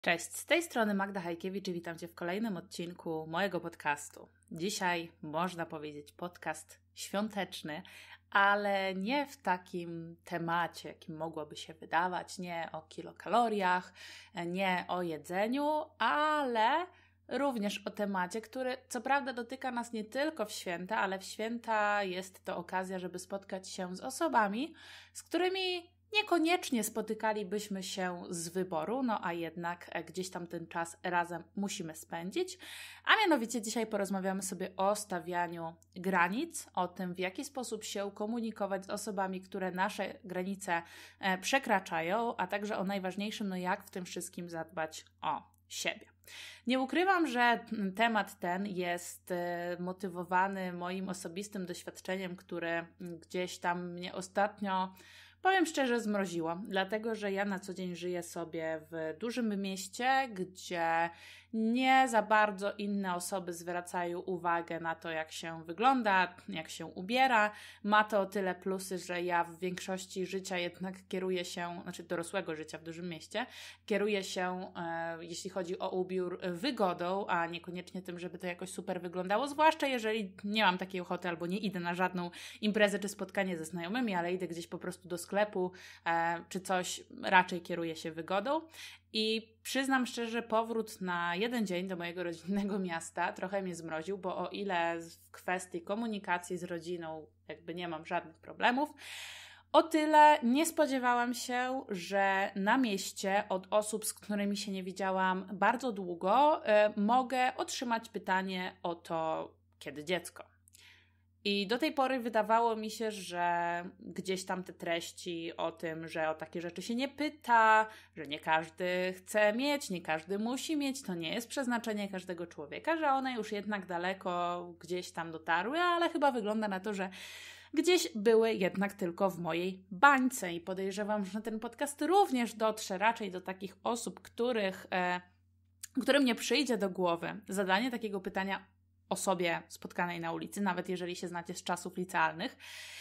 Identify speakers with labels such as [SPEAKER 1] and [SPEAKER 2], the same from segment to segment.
[SPEAKER 1] Cześć, z tej strony Magda Hajkiewicz i witam Cię w kolejnym odcinku mojego podcastu. Dzisiaj można powiedzieć podcast świąteczny, ale nie w takim temacie, jakim mogłoby się wydawać, nie o kilokaloriach, nie o jedzeniu, ale również o temacie, który co prawda dotyka nas nie tylko w święta, ale w święta jest to okazja, żeby spotkać się z osobami, z którymi niekoniecznie spotykalibyśmy się z wyboru, no a jednak gdzieś tam ten czas razem musimy spędzić. A mianowicie dzisiaj porozmawiamy sobie o stawianiu granic, o tym, w jaki sposób się komunikować z osobami, które nasze granice przekraczają, a także o najważniejszym, no jak w tym wszystkim zadbać o siebie. Nie ukrywam, że temat ten jest motywowany moim osobistym doświadczeniem, które gdzieś tam mnie ostatnio, powiem szczerze, zmroziło, dlatego że ja na co dzień żyję sobie w dużym mieście, gdzie nie za bardzo inne osoby zwracają uwagę na to, jak się wygląda, jak się ubiera. Ma to o tyle plusy, że ja w większości życia jednak kieruję się, znaczy dorosłego życia w dużym mieście, kieruję się, jeśli chodzi o ubiór, wygodą, a niekoniecznie tym, żeby to jakoś super wyglądało, zwłaszcza jeżeli nie mam takiej ochoty albo nie idę na żadną imprezę czy spotkanie ze znajomymi, ale idę gdzieś po prostu do sklepu czy coś, raczej kieruję się wygodą. I przyznam szczerze, powrót na jeden dzień do mojego rodzinnego miasta trochę mnie zmroził, bo o ile w kwestii komunikacji z rodziną jakby nie mam żadnych problemów, o tyle nie spodziewałam się, że na mieście od osób, z którymi się nie widziałam bardzo długo, mogę otrzymać pytanie o to, kiedy dziecko. I do tej pory wydawało mi się, że gdzieś tam te treści o tym, że o takie rzeczy się nie pyta, że nie każdy chce mieć, nie każdy musi mieć, to nie jest przeznaczenie każdego człowieka, że one już jednak daleko gdzieś tam dotarły, ale chyba wygląda na to, że gdzieś były jednak tylko w mojej bańce i podejrzewam, że ten podcast również dotrze raczej do takich osób, którym nie przyjdzie do głowy zadanie takiego pytania osobie spotkanej na ulicy, nawet jeżeli się znacie z czasów licealnych,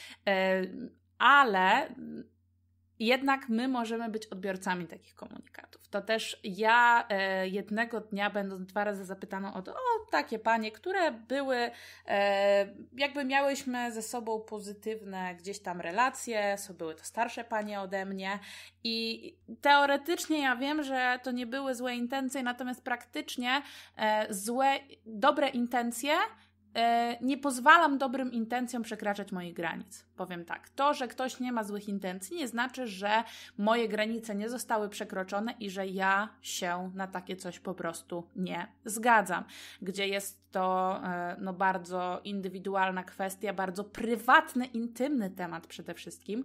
[SPEAKER 1] ale jednak my możemy być odbiorcami takich komunikatów. To też ja jednego dnia, będąc 2 razy zapytaną o to, takie panie, które były, jakby miałyśmy ze sobą pozytywne gdzieś tam relacje, były to starsze panie ode mnie i teoretycznie ja wiem, że to nie były złe intencje, natomiast praktycznie dobre intencje nie pozwalam dobrym intencjom przekraczać moich granic. Powiem tak, to, że ktoś nie ma złych intencji, nie znaczy, że moje granice nie zostały przekroczone i że ja się na takie coś po prostu nie zgadzam. Gdzie jest to bardzo indywidualna kwestia, bardzo prywatny, intymny temat przede wszystkim.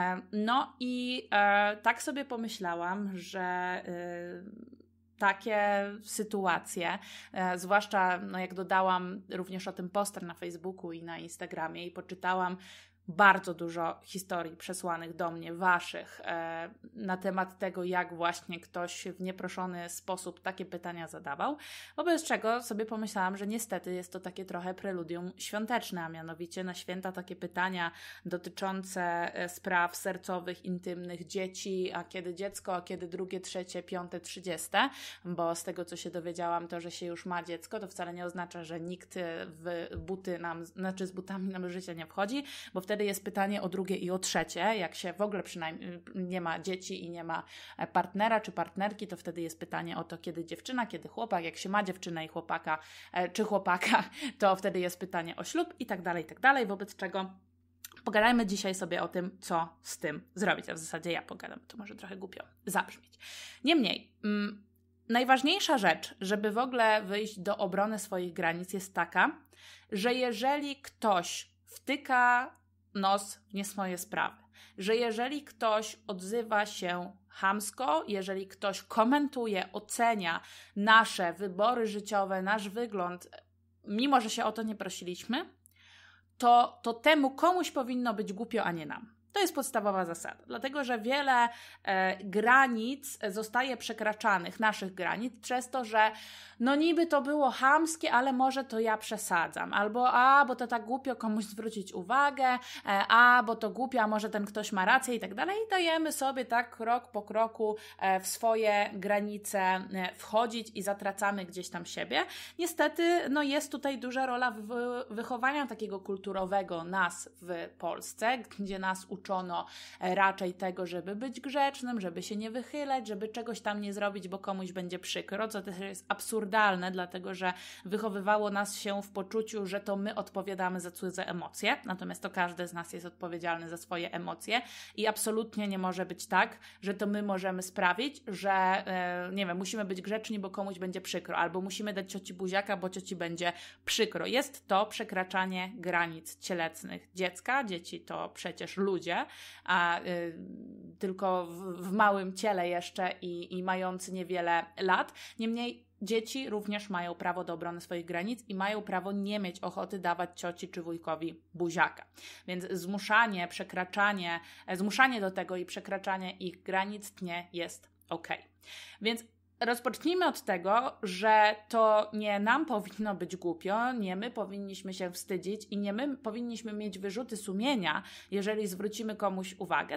[SPEAKER 1] Tak sobie pomyślałam, że takie sytuacje, zwłaszcza jak dodałam również o tym poster na Facebooku i na Instagramie i poczytałam bardzo dużo historii przesłanych do mnie, waszych, na temat tego, jak właśnie ktoś w nieproszony sposób takie pytania zadawał, wobec czego sobie pomyślałam, że niestety jest to takie trochę preludium świąteczne, a mianowicie na święta takie pytania dotyczące spraw sercowych, intymnych, dzieci, a kiedy dziecko, a kiedy drugie, trzecie, piąte, 30, bo z tego, co się dowiedziałam, to, że się już ma dziecko, to wcale nie oznacza, że nikt z butami nam życia nie wchodzi, bo wtedy jest pytanie o drugie i o trzecie. Jak się w ogóle przynajmniej nie ma dzieci i nie ma partnera czy partnerki, to wtedy jest pytanie o to, kiedy dziewczyna, kiedy chłopak. Jak się ma dziewczynę i chłopaka, czy chłopaka, to wtedy jest pytanie o ślub i tak dalej, wobec czego pogadajmy dzisiaj sobie o tym, co z tym zrobić. A w zasadzie ja pogadam, to może trochę głupio zabrzmieć. Niemniej, najważniejsza rzecz, żeby w ogóle wyjść do obrony swoich granic jest taka, że jeżeli ktoś wtyka nos w nie swoje sprawy, że jeżeli ktoś odzywa się chamsko, jeżeli ktoś komentuje, ocenia nasze wybory życiowe, nasz wygląd, mimo że się o to nie prosiliśmy, to temu komuś powinno być głupio, a nie nam. To jest podstawowa zasada, dlatego że wiele granic zostaje przekraczanych, naszych granic, przez to, że no niby to było chamskie, ale może to ja przesadzam, albo bo to tak głupio komuś zwrócić uwagę, bo to głupio, a może ten ktoś ma rację i tak dalej, i dajemy sobie tak krok po kroku w swoje granice wchodzić i zatracamy gdzieś tam siebie. Niestety, no jest tutaj duża rola wychowania takiego kulturowego nas w Polsce, gdzie nas uczono raczej tego, żeby być grzecznym, żeby się nie wychylać, żeby czegoś tam nie zrobić, bo komuś będzie przykro, co też jest absurdalne, dlatego że wychowywało nas się w poczuciu, że to my odpowiadamy za cudze emocje, natomiast to każdy z nas jest odpowiedzialny za swoje emocje i absolutnie nie może być tak, że to my możemy sprawić, że nie wiem, musimy być grzeczni, bo komuś będzie przykro, albo musimy dać cioci buziaka, bo cioci będzie przykro. Jest to przekraczanie granic cielesnych dziecka. Dzieci to przecież ludzie, a tylko w małym ciele jeszcze i mający niewiele lat. Niemniej dzieci również mają prawo do obrony swoich granic i mają prawo nie mieć ochoty dawać cioci czy wujkowi buziaka. Więc zmuszanie do tego i przekraczanie ich granic nie jest okej. Więc rozpocznijmy od tego, że to nie nam powinno być głupio, nie my powinniśmy się wstydzić i nie my powinniśmy mieć wyrzuty sumienia, jeżeli zwrócimy komuś uwagę,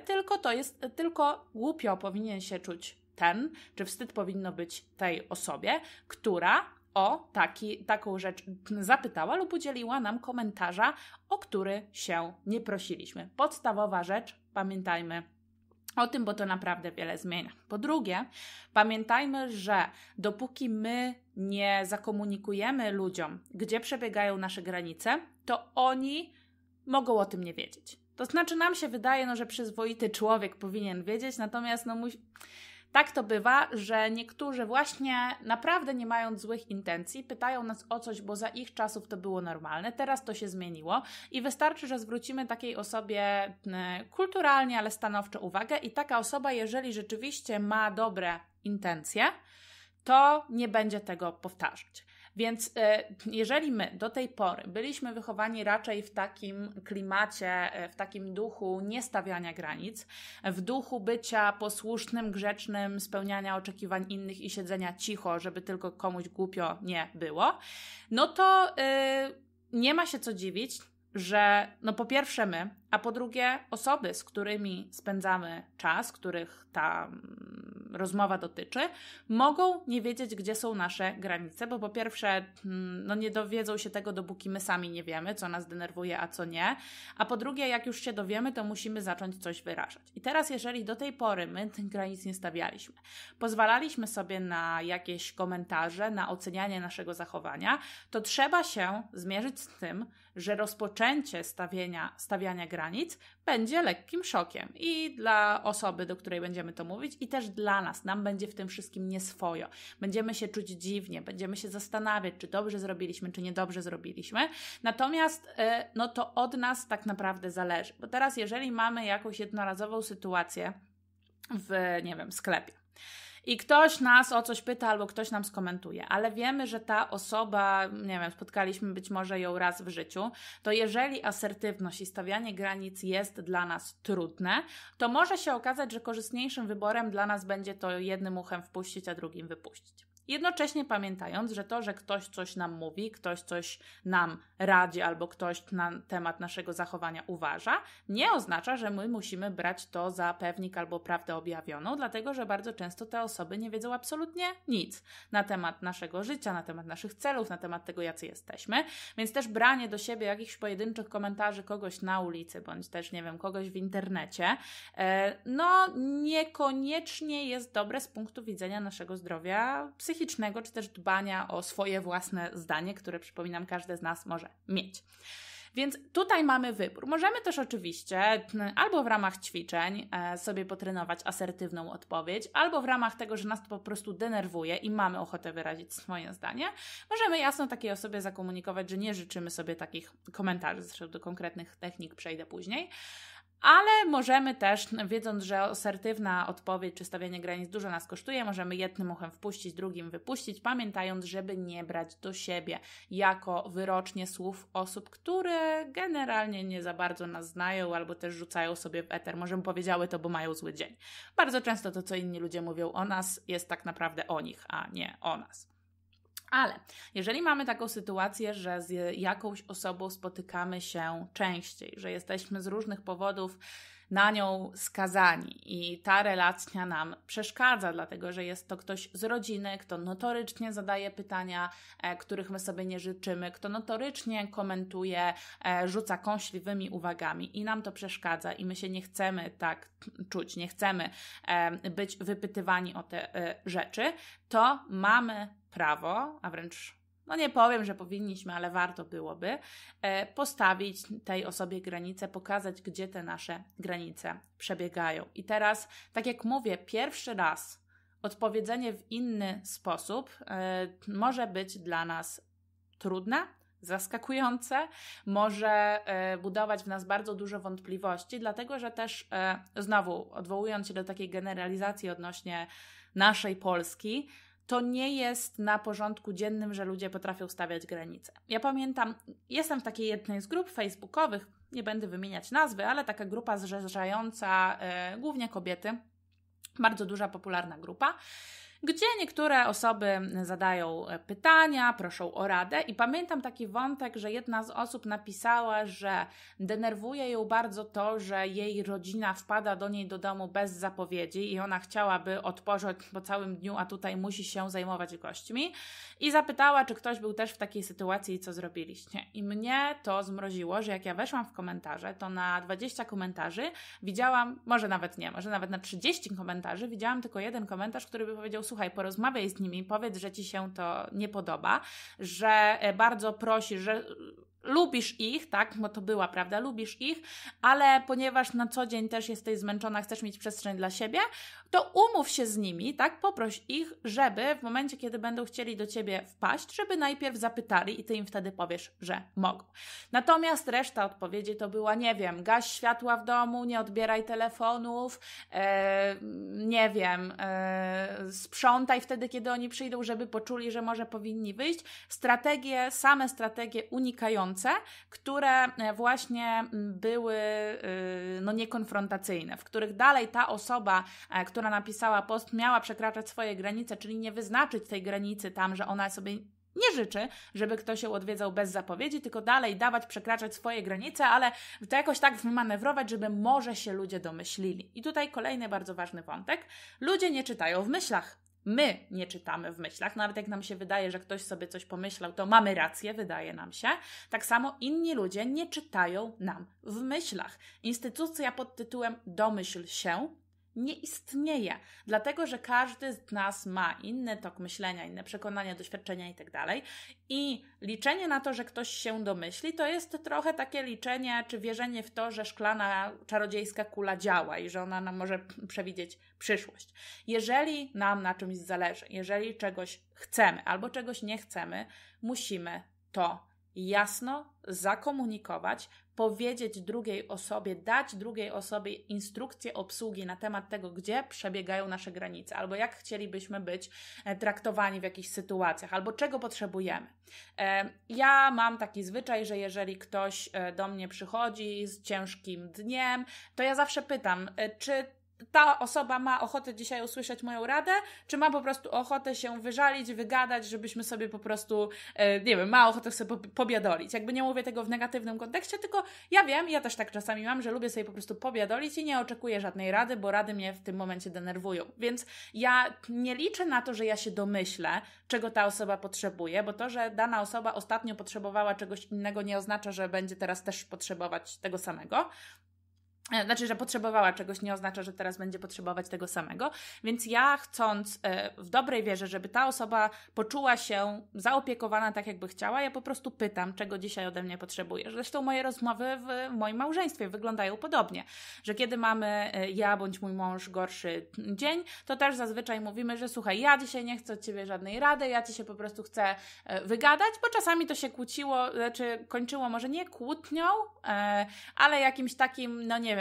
[SPEAKER 1] tylko głupio powinien się czuć ten, czy wstyd powinno być tej osobie, która o taką rzecz zapytała lub udzieliła nam komentarza, o który się nie prosiliśmy. Podstawowa rzecz, pamiętajmy o tym, bo to naprawdę wiele zmienia. Po drugie, pamiętajmy, że dopóki my nie zakomunikujemy ludziom, gdzie przebiegają nasze granice, to oni mogą o tym nie wiedzieć. To znaczy nam się wydaje, że przyzwoity człowiek powinien wiedzieć, natomiast tak to bywa, że niektórzy właśnie naprawdę nie mając złych intencji pytają nas o coś, bo za ich czasów to było normalne, teraz to się zmieniło i wystarczy, że zwrócimy takiej osobie kulturalnie, ale stanowczo uwagę i taka osoba, jeżeli rzeczywiście ma dobre intencje, to nie będzie tego powtarzać. Więc jeżeli my do tej pory byliśmy wychowani raczej w takim klimacie, w takim duchu niestawiania granic, w duchu bycia posłusznym, grzecznym, spełniania oczekiwań innych i siedzenia cicho, żeby tylko komuś głupio nie było, no to nie ma się co dziwić, że po pierwsze my, a po drugie osoby, z którymi spędzamy czas, których ta rozmowa dotyczy, mogą nie wiedzieć, gdzie są nasze granice, bo po pierwsze nie dowiedzą się tego, dopóki my sami nie wiemy, co nas denerwuje, a co nie, a po drugie, jak już się dowiemy, to musimy zacząć coś wyrażać. I teraz, jeżeli do tej pory my tych granic nie stawialiśmy, pozwalaliśmy sobie na jakieś komentarze, na ocenianie naszego zachowania, to trzeba się zmierzyć z tym, że rozpoczęcie stawiania granic będzie lekkim szokiem i dla osoby, do której będziemy to mówić, i też dla nas. Nam będzie w tym wszystkim nieswojo. Będziemy się czuć dziwnie, będziemy się zastanawiać, czy dobrze zrobiliśmy, czy niedobrze zrobiliśmy. Natomiast to od nas tak naprawdę zależy. Bo teraz, jeżeli mamy jakąś jednorazową sytuację w, sklepie, i ktoś nas o coś pyta albo ktoś nam skomentuje, ale wiemy, że ta osoba, spotkaliśmy być może ją raz w życiu, to jeżeli asertywność i stawianie granic jest dla nas trudne, to może się okazać, że korzystniejszym wyborem dla nas będzie to jednym uchem wpuścić, a drugim wypuścić. Jednocześnie pamiętając, że to, że ktoś coś nam mówi, ktoś coś nam radzi albo ktoś na temat naszego zachowania uważa, nie oznacza, że my musimy brać to za pewnik albo prawdę objawioną, dlatego że bardzo często te osoby nie wiedzą absolutnie nic na temat naszego życia, na temat naszych celów, na temat tego, jacy jesteśmy, więc też branie do siebie jakichś pojedynczych komentarzy kogoś na ulicy, bądź też, kogoś w internecie, niekoniecznie jest dobre z punktu widzenia naszego zdrowia psychicznego, czy też dbania o swoje własne zdanie, które, przypominam, każdy z nas może mieć. Więc tutaj mamy wybór. Możemy też oczywiście albo w ramach ćwiczeń sobie potrenować asertywną odpowiedź, albo w ramach tego, że nas to po prostu denerwuje i mamy ochotę wyrazić swoje zdanie, możemy jasno takiej osobie zakomunikować, że nie życzymy sobie takich komentarzy, zresztą do konkretnych technik przejdę później. ale możemy też, wiedząc, że asertywna odpowiedź czy stawianie granic dużo nas kosztuje, możemy jednym uchem wpuścić, drugim wypuścić, pamiętając, żeby nie brać do siebie jako wyrocznie słów osób, które generalnie nie za bardzo nas znają albo też rzucają sobie w eter. Może powiedziały to, bo mają zły dzień. Bardzo często to, co inni ludzie mówią o nas, jest tak naprawdę o nich, a nie o nas. Ale jeżeli mamy taką sytuację, że z jakąś osobą spotykamy się częściej, że jesteśmy z różnych powodów na nią skazani i ta relacja nam przeszkadza, dlatego że jest to ktoś z rodziny, kto notorycznie zadaje pytania, których my sobie nie życzymy, kto notorycznie komentuje, rzuca kąśliwymi uwagami i nam to przeszkadza i my się nie chcemy tak czuć, nie chcemy być wypytywani o te rzeczy, to mamy prawo, a wręcz nie powiem, że powinniśmy, ale warto byłoby postawić tej osobie granicę, pokazać, gdzie te nasze granice przebiegają. I teraz, tak jak mówię, pierwszy raz odpowiedzenie w inny sposób może być dla nas trudne, zaskakujące, może budować w nas bardzo dużo wątpliwości, dlatego że też znowu odwołując się do takiej generalizacji odnośnie naszej Polski, to nie jest na porządku dziennym, że ludzie potrafią stawiać granice. Ja pamiętam, jestem w takiej jednej z grup facebookowych, nie będę wymieniać nazwy, ale taka grupa zrzeszająca głównie kobiety, bardzo duża, popularna grupa, gdzie niektóre osoby zadają pytania, proszą o radę i pamiętam taki wątek, że jedna z osób napisała, że denerwuje ją bardzo to, że jej rodzina wpada do niej do domu bez zapowiedzi i ona chciałaby odpocząć po całym dniu, a tutaj musi się zajmować gośćmi i zapytała, czy ktoś był też w takiej sytuacji i co zrobiliście. I mnie to zmroziło, że jak ja weszłam w komentarze, to na 20 komentarzy widziałam, może nawet na 30 komentarzy widziałam tylko jeden komentarz, który by powiedział: słuchaj, porozmawiaj z nimi, powiedz, że ci się to nie podoba, że bardzo prosisz, że lubisz ich, tak, bo to była prawda, lubisz ich, ale ponieważ na co dzień też jesteś zmęczona, chcesz mieć przestrzeń dla siebie, to umów się z nimi, tak, poproś ich, żeby w momencie, kiedy będą chcieli do ciebie wpaść, żeby najpierw zapytali i ty im wtedy powiesz, że mogą. Natomiast reszta odpowiedzi to była, nie wiem, gaś światła w domu, nie odbieraj telefonów, sprzątaj wtedy, kiedy oni przyjdą, żeby poczuli, że może powinni wyjść. Same strategie unikające, które właśnie były niekonfrontacyjne, w których dalej ta osoba, która napisała post, miała przekraczać swoje granice, czyli nie wyznaczyć tej granicy tam, że ona sobie nie życzy, żeby ktoś ją odwiedzał bez zapowiedzi, tylko dalej dawać, przekraczać swoje granice, ale to jakoś tak wymanewrować, żeby może się ludzie domyślili. I tutaj kolejny bardzo ważny wątek. Ludzie nie czytają w myślach. My nie czytamy w myślach, nawet jak nam się wydaje, że ktoś sobie coś pomyślał, to mamy rację, wydaje nam się. Tak samo inni ludzie nie czytają nam w myślach. Instytucja pod tytułem domyśl się nie istnieje, dlatego że każdy z nas ma inny tok myślenia, inne przekonania, doświadczenia itd. I liczenie na to, że ktoś się domyśli, to jest trochę takie liczenie czy wierzenie w to, że szklana czarodziejska kula działa i że ona nam może przewidzieć przyszłość. Jeżeli nam na czymś zależy, jeżeli czegoś chcemy albo czegoś nie chcemy, musimy to jasno zakomunikować, powiedzieć drugiej osobie, dać drugiej osobie instrukcję obsługi na temat tego, gdzie przebiegają nasze granice, albo jak chcielibyśmy być traktowani w jakichś sytuacjach, albo czego potrzebujemy. Ja mam taki zwyczaj, że jeżeli ktoś do mnie przychodzi z ciężkim dniem, to ja zawsze pytam, czy ta osoba ma ochotę dzisiaj usłyszeć moją radę, czy ma po prostu ochotę się wyżalić, wygadać, żebyśmy sobie po prostu, ma ochotę sobie pobiadolić. Jakby nie mówię tego w negatywnym kontekście, tylko ja wiem, ja też tak czasami mam, że lubię sobie po prostu pobiadolić i nie oczekuję żadnej rady, bo rady mnie w tym momencie denerwują. Więc ja nie liczę na to, że ja się domyślę, czego ta osoba potrzebuje, bo to, że dana osoba ostatnio potrzebowała czegoś innego, nie oznacza, że będzie teraz też potrzebować tego samego. Znaczy, że potrzebowała czegoś, nie oznacza, że teraz będzie potrzebować tego samego, więc ja chcąc w dobrej wierze, żeby ta osoba poczuła się zaopiekowana tak, jakby chciała, ja po prostu pytam, czego dzisiaj ode mnie potrzebujesz. Zresztą moje rozmowy w moim małżeństwie wyglądają podobnie, że kiedy mamy ja bądź mój mąż gorszy dzień, to też zazwyczaj mówimy, że słuchaj, ja dzisiaj nie chcę od ciebie żadnej rady, ja ci się po prostu chcę wygadać, bo czasami to się kłóciło, kończyło może nie kłótnią, ale jakimś takim,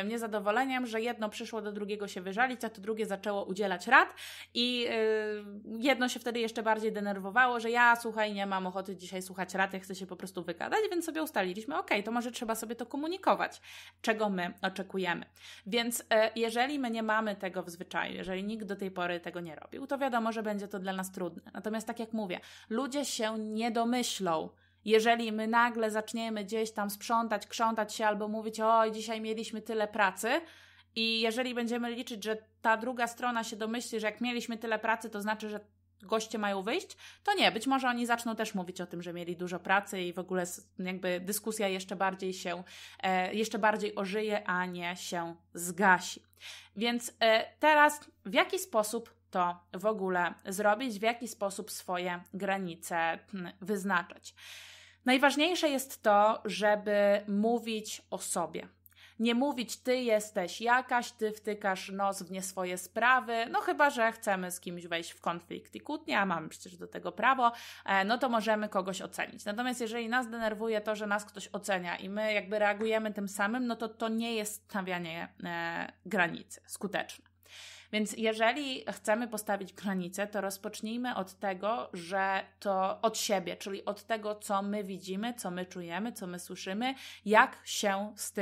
[SPEAKER 1] wiem, niezadowoleniem, że jedno przyszło do drugiego się wyżalić, a to drugie zaczęło udzielać rad i jedno się wtedy jeszcze bardziej denerwowało, że ja, słuchaj, nie mam ochoty dzisiaj słuchać rad, ja chcę się po prostu wygadać, więc sobie ustaliliśmy, to może trzeba sobie to komunikować, czego my oczekujemy. Więc jeżeli my nie mamy tego w zwyczaju, jeżeli nikt do tej pory tego nie robił, to wiadomo, że będzie to dla nas trudne. Natomiast tak jak mówię, ludzie się nie domyślą, jeżeli my nagle zaczniemy gdzieś tam sprzątać, krzątać się albo mówić, oj, dzisiaj mieliśmy tyle pracy i jeżeli będziemy liczyć, że ta druga strona się domyśli, że jak mieliśmy tyle pracy, to znaczy, że goście mają wyjść, to nie, być może oni zaczną też mówić o tym, że mieli dużo pracy i w ogóle jakby dyskusja jeszcze bardziej ożyje, a nie się zgasi. Więc teraz w jaki sposób to w ogóle zrobić, w jaki sposób swoje granice wyznaczać? Najważniejsze jest to, żeby mówić o sobie. Nie mówić, ty jesteś jakaś, ty wtykasz nos w nie swoje sprawy, no chyba, że chcemy z kimś wejść w konflikt i kłótnię, a mamy przecież do tego prawo, no to możemy kogoś ocenić. Natomiast jeżeli nas denerwuje to, że nas ktoś ocenia i my jakby reagujemy tym samym, no to nie jest stawianie granicy skuteczne. Więc jeżeli chcemy postawić granicę, to rozpocznijmy od tego, że to od siebie, czyli od tego, co my widzimy, co my czujemy, co my słyszymy, jak się z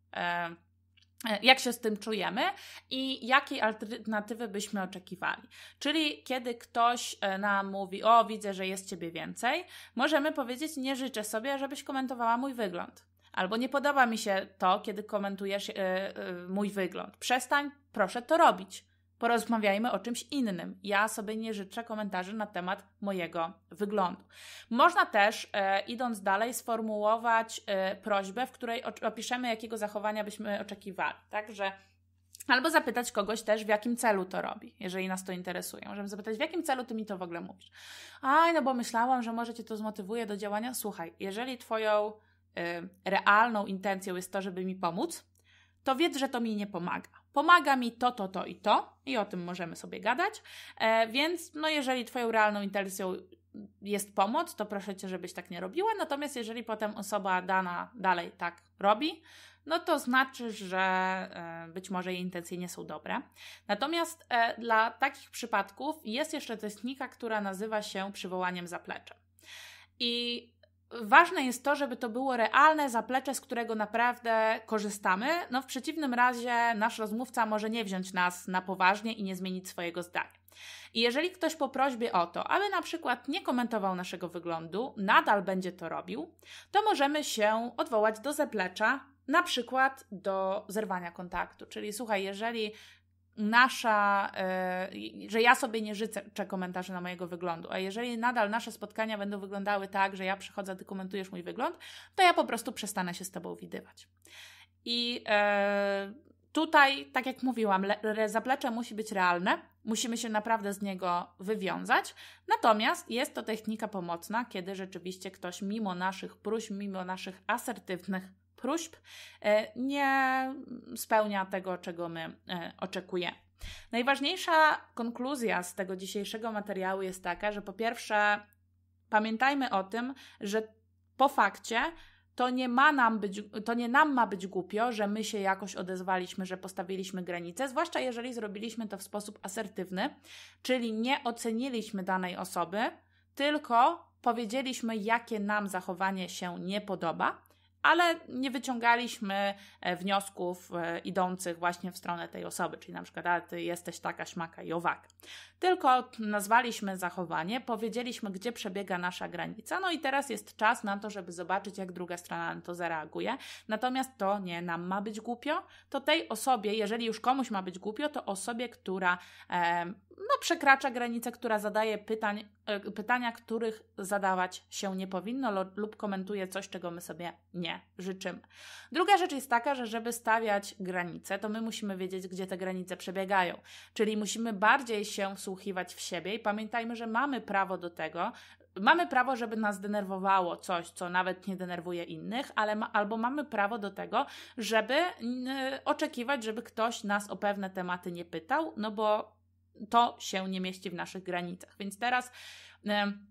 [SPEAKER 1] tym czujemy i jakiej alternatywy byśmy oczekiwali. Czyli kiedy ktoś nam mówi, widzę, że jest ciebie więcej, możemy powiedzieć, nie życzę sobie, żebyś komentowała mój wygląd. Albo nie podoba mi się to, kiedy komentujesz mój wygląd. Przestań, proszę to robić. Porozmawiajmy o czymś innym. Ja sobie nie życzę komentarzy na temat mojego wyglądu. Można też, idąc dalej, sformułować prośbę, w której opiszemy, jakiego zachowania byśmy oczekiwali. Także albo zapytać kogoś też, w jakim celu to robi, jeżeli nas to interesuje. Możemy zapytać, w jakim celu ty mi to w ogóle mówisz? No bo myślałam, że może cię to zmotywuje do działania. Słuchaj, jeżeli twoją realną intencją jest to, żeby mi pomóc, to wiedz, że to mi nie pomaga. Pomaga mi to i o tym możemy sobie gadać, więc jeżeli twoją realną intencją jest pomoc, to proszę cię, żebyś tak nie robiła, natomiast jeżeli potem osoba dana dalej tak robi, no to znaczy, że być może jej intencje nie są dobre. Natomiast dla takich przypadków jest jeszcze technika, która nazywa się przywołaniem zapleczem. I ważne jest to, żeby to było realne zaplecze, z którego naprawdę korzystamy. W przeciwnym razie nasz rozmówca może nie wziąć nas na poważnie i nie zmienić swojego zdania. I jeżeli ktoś po prośbie o to, aby na przykład nie komentował naszego wyglądu, nadal będzie to robił, to możemy się odwołać do zaplecza, na przykład do zerwania kontaktu. Czyli słuchaj, jeżeli że ja sobie nie życzę komentarzy na mojego wyglądu, a jeżeli nadal nasze spotkania będą wyglądały tak, że ja przychodzę, ty komentujesz mój wygląd, to ja po prostu przestanę się z tobą widywać. I tutaj, tak jak mówiłam, zaplecze musi być realne, musimy się naprawdę z niego wywiązać, natomiast jest to technika pomocna, kiedy rzeczywiście ktoś mimo naszych próśb, mimo naszych asertywnych próśb nie spełnia tego, czego my oczekujemy. Najważniejsza konkluzja z tego dzisiejszego materiału jest taka, że po pierwsze pamiętajmy o tym, że po fakcie to nie nam ma być głupio, że my się jakoś odezwaliśmy, że postawiliśmy granicę, zwłaszcza jeżeli zrobiliśmy to w sposób asertywny, czyli nie oceniliśmy danej osoby, tylko powiedzieliśmy, jakie nam zachowanie się nie podoba, ale nie wyciągaliśmy wniosków idących właśnie w stronę tej osoby, czyli na przykład, ty jesteś taka, śmaka i owaka. Tylko nazwaliśmy zachowanie, powiedzieliśmy, gdzie przebiega nasza granica, i teraz jest czas na to, żeby zobaczyć, jak druga strona na to zareaguje. Natomiast to nie nam ma być głupio, to tej osobie, jeżeli już komuś ma być głupio, to osobie, która przekracza granicę, która zadaje pytania, których zadawać się nie powinno lub komentuje coś, czego my sobie nie życzymy. Druga rzecz jest taka, że żeby stawiać granice, to my musimy wiedzieć, gdzie te granice przebiegają. Czyli musimy bardziej się wsłuchiwać w siebie i pamiętajmy, że mamy prawo do tego, mamy prawo, żeby nas denerwowało coś, co nawet nie denerwuje innych, albo mamy prawo do tego, żeby oczekiwać, żeby ktoś nas o pewne tematy nie pytał, bo to się nie mieści w naszych granicach. Więc teraz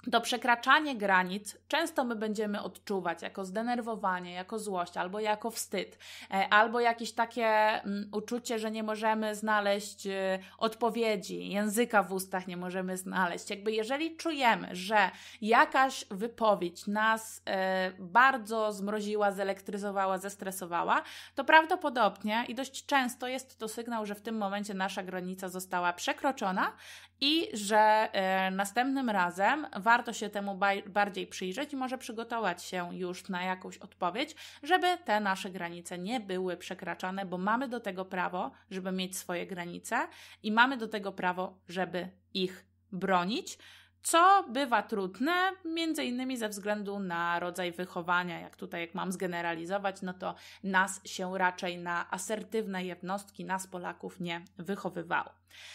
[SPEAKER 1] to przekraczanie granic często my będziemy odczuwać jako zdenerwowanie, jako złość, albo jako wstyd, albo jakieś takie uczucie, że nie możemy znaleźć odpowiedzi, języka w ustach nie możemy znaleźć. Jakby jeżeli czujemy, że jakaś wypowiedź nas bardzo zmroziła, zelektryzowała, zestresowała, to prawdopodobnie i dość często jest to sygnał, że w tym momencie nasza granica została przekroczona i że następnym razem warto się temu bardziej przyjrzeć i może przygotować się już na jakąś odpowiedź, żeby te nasze granice nie były przekraczane, bo mamy do tego prawo, żeby mieć swoje granice i mamy do tego prawo, żeby ich bronić, co bywa trudne, między innymi ze względu na rodzaj wychowania. Jak mam zgeneralizować, no to nas się raczej na asertywne jednostki, nas Polaków nie wychowywało.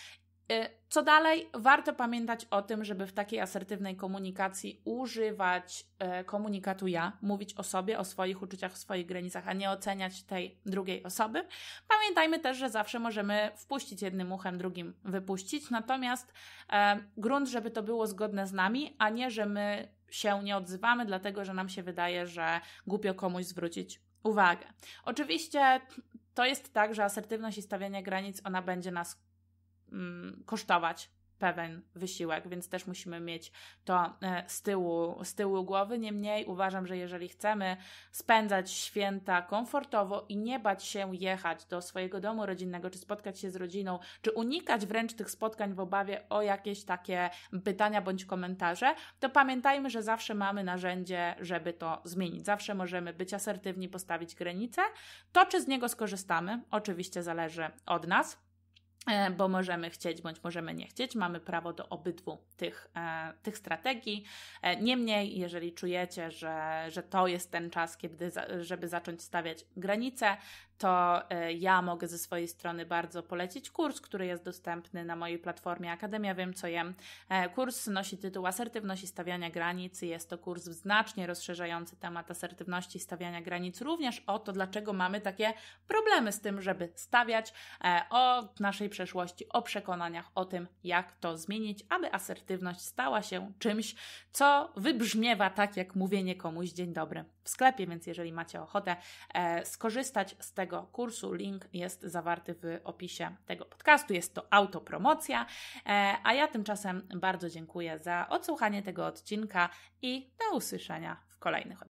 [SPEAKER 1] Co dalej? Warto pamiętać o tym, żeby w takiej asertywnej komunikacji używać komunikatu ja, mówić o sobie, o swoich uczuciach, o swoich granicach, a nie oceniać tej drugiej osoby. Pamiętajmy też, że zawsze możemy wpuścić jednym uchem, drugim wypuścić, natomiast grunt, żeby to było zgodne z nami, a nie, że my się nie odzywamy, dlatego że nam się wydaje, że głupio komuś zwrócić uwagę. Oczywiście to jest tak, że asertywność i stawianie granic, ona będzie nas kosztować pewien wysiłek, więc też musimy mieć to z tyłu głowy. Niemniej uważam, że jeżeli chcemy spędzać święta komfortowo i nie bać się jechać do swojego domu rodzinnego, czy spotkać się z rodziną, czy unikać wręcz tych spotkań w obawie o jakieś takie pytania bądź komentarze, to pamiętajmy, że zawsze mamy narzędzie, żeby to zmienić. Zawsze możemy być asertywni, postawić granice. To, czy z niego skorzystamy, oczywiście zależy od nas, bo możemy chcieć, bądź możemy nie chcieć. Mamy prawo do obydwu tych strategii. Niemniej, jeżeli czujecie, że to jest ten czas, żeby zacząć stawiać granice, to ja mogę ze swojej strony bardzo polecić kurs, który jest dostępny na mojej platformie Akademia Wiem Co Jem. Kurs nosi tytuł Asertywność i stawiania granic. Jest to kurs znacznie rozszerzający temat asertywności i stawiania granic, również o to, dlaczego mamy takie problemy z tym, żeby stawiać, o naszej przeszłości, o przekonaniach, o tym, jak to zmienić, aby asertywność stała się czymś, co wybrzmiewa tak jak mówienie komuś dzień dobry w sklepie, więc jeżeli macie ochotę skorzystać z tego kursu, link jest zawarty w opisie tego podcastu. Jest to autopromocja, a ja tymczasem bardzo dziękuję za odsłuchanie tego odcinka i do usłyszenia w kolejnych odcinkach.